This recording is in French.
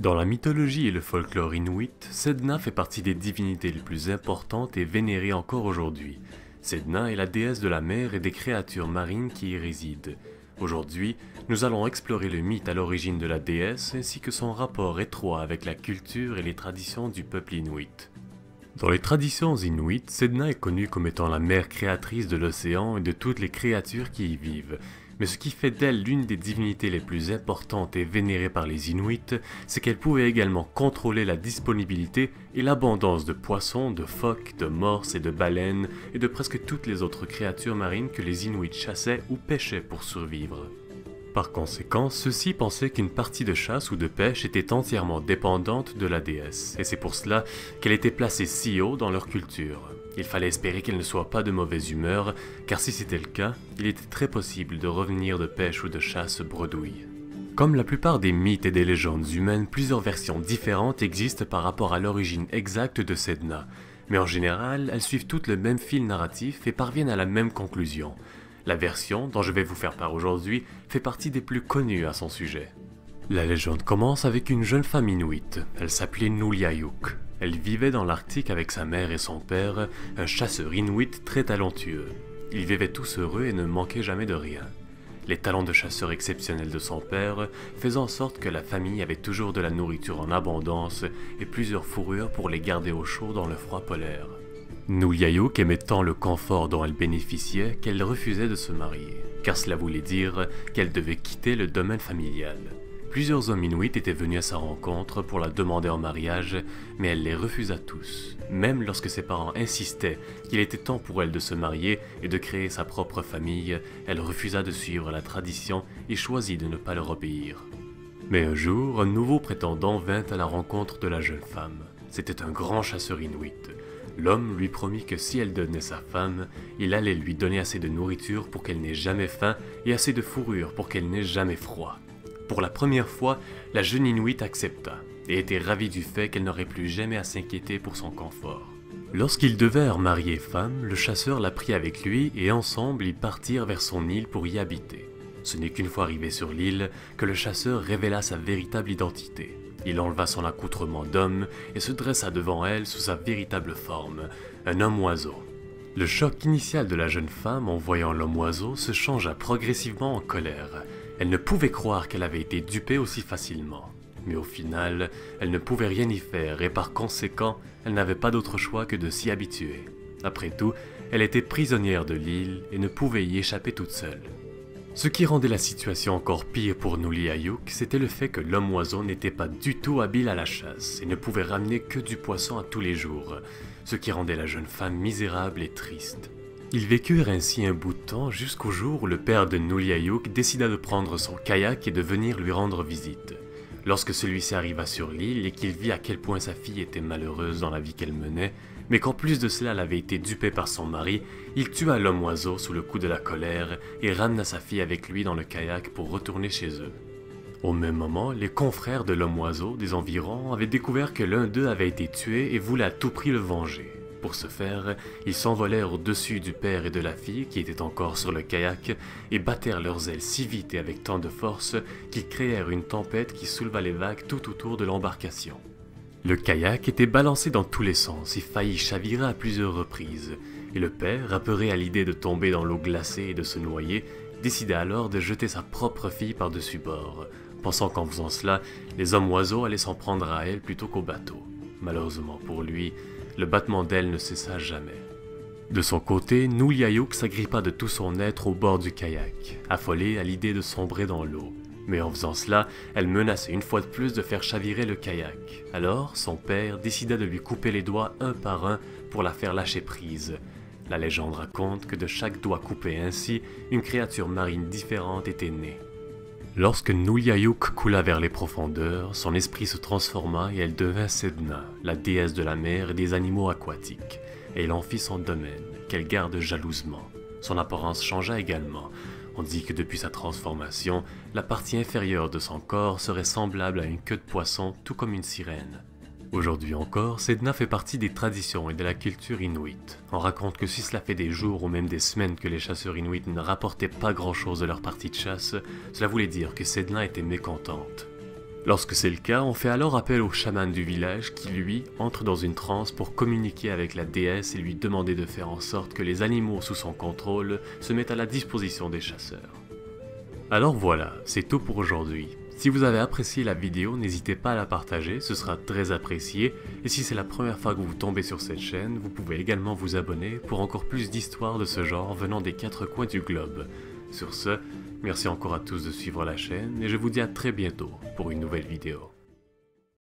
Dans la mythologie et le folklore inuit, Sedna fait partie des divinités les plus importantes et vénérées encore aujourd'hui. Sedna est la déesse de la mer et des créatures marines qui y résident. Aujourd'hui, nous allons explorer le mythe à l'origine de la déesse ainsi que son rapport étroit avec la culture et les traditions du peuple inuit. Dans les traditions inuites, Sedna est connue comme étant la mère créatrice de l'océan et de toutes les créatures qui y vivent. Mais ce qui fait d'elle l'une des divinités les plus importantes et vénérées par les Inuits, c'est qu'elle pouvait également contrôler la disponibilité et l'abondance de poissons, de phoques, de morses et de baleines et de presque toutes les autres créatures marines que les Inuits chassaient ou pêchaient pour survivre. Par conséquent, ceux-ci pensaient qu'une partie de chasse ou de pêche était entièrement dépendante de la déesse, et c'est pour cela qu'elle était placée si haut dans leur culture. Il fallait espérer qu'elle ne soit pas de mauvaise humeur, car si c'était le cas, il était très possible de revenir de pêche ou de chasse bredouille. Comme la plupart des mythes et des légendes humaines, plusieurs versions différentes existent par rapport à l'origine exacte de Sedna, mais en général, elles suivent toutes le même fil narratif et parviennent à la même conclusion. La version dont je vais vous faire part aujourd'hui fait partie des plus connues à son sujet. La légende commence avec une jeune femme inuite, elle s'appelait Nuliayuk. Elle vivait dans l'Arctique avec sa mère et son père, un chasseur inuit très talentueux. Ils vivaient tous heureux et ne manquaient jamais de rien. Les talents de chasseur exceptionnels de son père faisaient en sorte que la famille avait toujours de la nourriture en abondance et plusieurs fourrures pour les garder au chaud dans le froid polaire. Nuliayuk aimait tant le confort dont elle bénéficiait qu'elle refusait de se marier, car cela voulait dire qu'elle devait quitter le domaine familial. Plusieurs hommes inuits étaient venus à sa rencontre pour la demander en mariage, mais elle les refusa tous, même lorsque ses parents insistaient qu'il était temps pour elle de se marier et de créer sa propre famille, elle refusa de suivre la tradition et choisit de ne pas leur obéir. Mais un jour, un nouveau prétendant vint à la rencontre de la jeune femme. C'était un grand chasseur inuit. L'homme lui promit que si elle devenait sa femme, il allait lui donner assez de nourriture pour qu'elle n'ait jamais faim et assez de fourrure pour qu'elle n'ait jamais froid. Pour la première fois, la jeune Inuit accepta et était ravie du fait qu'elle n'aurait plus jamais à s'inquiéter pour son confort. Lorsqu'ils devinrent mari et femme, le chasseur la prit avec lui et ensemble ils partirent vers son île pour y habiter. Ce n'est qu'une fois arrivé sur l'île que le chasseur révéla sa véritable identité. Il enleva son accoutrement d'homme et se dressa devant elle sous sa véritable forme, un homme-oiseau. Le choc initial de la jeune femme en voyant l'homme-oiseau se changea progressivement en colère. Elle ne pouvait croire qu'elle avait été dupée aussi facilement. Mais au final, elle ne pouvait rien y faire et par conséquent, elle n'avait pas d'autre choix que de s'y habituer. Après tout, elle était prisonnière de l'île et ne pouvait y échapper toute seule. Ce qui rendait la situation encore pire pour Nuliayuk, c'était le fait que l'homme-oiseau n'était pas du tout habile à la chasse et ne pouvait ramener que du poisson à tous les jours, ce qui rendait la jeune femme misérable et triste. Ils vécurent ainsi un bout de temps jusqu'au jour où le père de Nuliayuk décida de prendre son kayak et de venir lui rendre visite. Lorsque celui-ci arriva sur l'île et qu'il vit à quel point sa fille était malheureuse dans la vie qu'elle menait, mais qu'en plus de cela elle avait été dupée par son mari, il tua l'homme-oiseau sous le coup de la colère et ramena sa fille avec lui dans le kayak pour retourner chez eux. Au même moment, les confrères de l'homme-oiseau des environs avaient découvert que l'un d'eux avait été tué et voulaient à tout prix le venger. Pour ce faire, ils s'envolèrent au-dessus du père et de la fille qui étaient encore sur le kayak et battèrent leurs ailes si vite et avec tant de force qu'ils créèrent une tempête qui souleva les vagues tout autour de l'embarcation. Le kayak était balancé dans tous les sens et faillit chavirer à plusieurs reprises, et le père, apeuré à l'idée de tomber dans l'eau glacée et de se noyer, décida alors de jeter sa propre fille par-dessus bord, pensant qu'en faisant cela, les hommes-oiseaux allaient s'en prendre à elle plutôt qu'au bateau. Malheureusement pour lui, le battement d'ailes ne cessa jamais. De son côté, Nuliayuk s'agrippa de tout son être au bord du kayak, affolée à l'idée de sombrer dans l'eau. Mais en faisant cela, elle menaçait une fois de plus de faire chavirer le kayak. Alors, son père décida de lui couper les doigts un par un pour la faire lâcher prise. La légende raconte que de chaque doigt coupé ainsi, une créature marine différente était née. Lorsque Nuliayuk coula vers les profondeurs, son esprit se transforma et elle devint Sedna, la déesse de la mer et des animaux aquatiques, et elle en fit son domaine, qu'elle garde jalousement. Son apparence changea également. On dit que depuis sa transformation, la partie inférieure de son corps serait semblable à une queue de poisson, tout comme une sirène. Aujourd'hui encore, Sedna fait partie des traditions et de la culture inuite. On raconte que si cela fait des jours ou même des semaines que les chasseurs inuits ne rapportaient pas grand-chose de leur partie de chasse, cela voulait dire que Sedna était mécontente. Lorsque c'est le cas, on fait alors appel au chaman du village qui, lui, entre dans une transe pour communiquer avec la déesse et lui demander de faire en sorte que les animaux sous son contrôle se mettent à la disposition des chasseurs. Alors voilà, c'est tout pour aujourd'hui. Si vous avez apprécié la vidéo, n'hésitez pas à la partager, ce sera très apprécié. Et si c'est la première fois que vous tombez sur cette chaîne, vous pouvez également vous abonner pour encore plus d'histoires de ce genre venant des 4 coins du globe. Sur ce, merci encore à tous de suivre la chaîne et je vous dis à très bientôt pour une nouvelle vidéo.